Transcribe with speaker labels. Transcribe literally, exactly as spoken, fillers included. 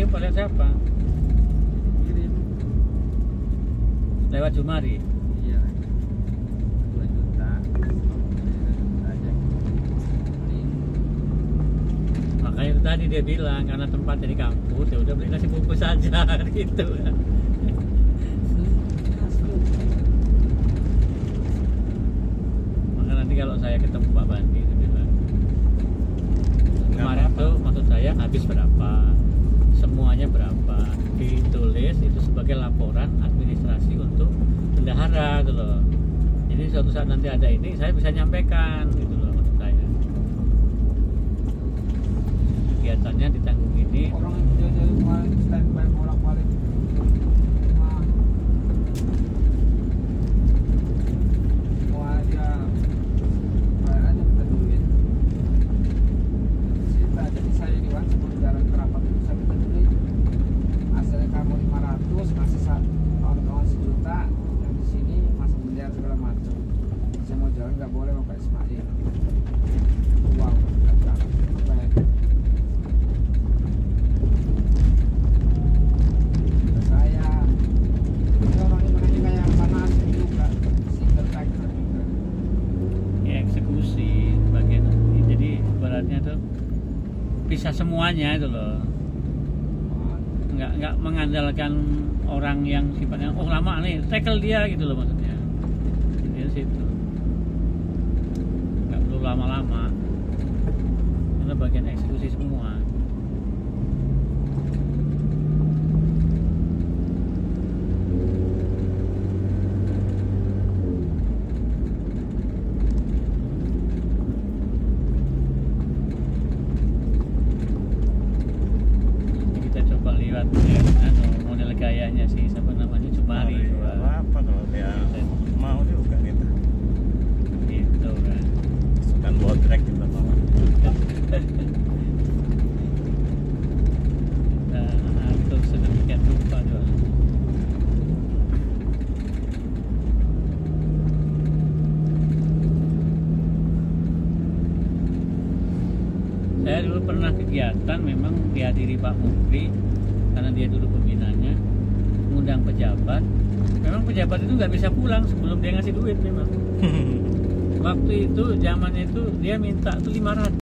Speaker 1: kirim oleh siapa?
Speaker 2: Kirim
Speaker 1: Lewat Jumari.
Speaker 2: iya dua juta aja.
Speaker 1: Makanya itu tadi dia bilang karena tempatnya di kampus ya udah beli nasi bungkus saja gitu. Maka nanti kalau saya ketemu Pak Bandi dia bilang kemarin tuh maksud saya habis berapa, semuanya berapa, ditulis itu sebagai laporan administrasi untuk bendahara gitu loh. Jadi suatu saat nanti ada ini saya bisa nyampaikan gitu loh maksud saya. Kegiatannya ditanggung ini.
Speaker 2: Orang yang dia jadi paling standby bolak balik rumah mau aja bayar aja minta duit sita. Jadi saya di Wan sebelum jalan ke rapat itu saya minta duit, asalnya kamu lima ratus ngasih kawan-kawan sejuta, yang di sini masuk miliar segala macam. Saya mau jalan nggak boleh mau Pak Ismail uang nggak jangan baik. Saya ini orangnya makanya kayak panas juga, single factor juga.
Speaker 1: Ya, eksekusi bagian jadi ibaratnya tuh bisa semuanya itu loh, nggak nggak mengandalkan orang yang sifatnya oh lama nih tackle dia gitu loh maksudnya. Jadi di situ nggak perlu lama-lama karena bagian eksekusi semua. Kita coba lihat ya, anu, model gayanya sih siapa namanya Jumari
Speaker 3: Nggak apa-apa kalau dia mau juga gitu.
Speaker 1: gitu kan.
Speaker 3: Sukan botrek kita bawa.
Speaker 1: Nah, atur sedemikian rupa doang. Saya dulu pernah kegiatan memang dihadiri Pak Mukri karena dia dulu pembinanya, ngundang pejabat. Memang pejabat itu nggak bisa pulang sebelum dia ngasih duit memang. Waktu itu zamannya itu dia minta tuh lima ratus.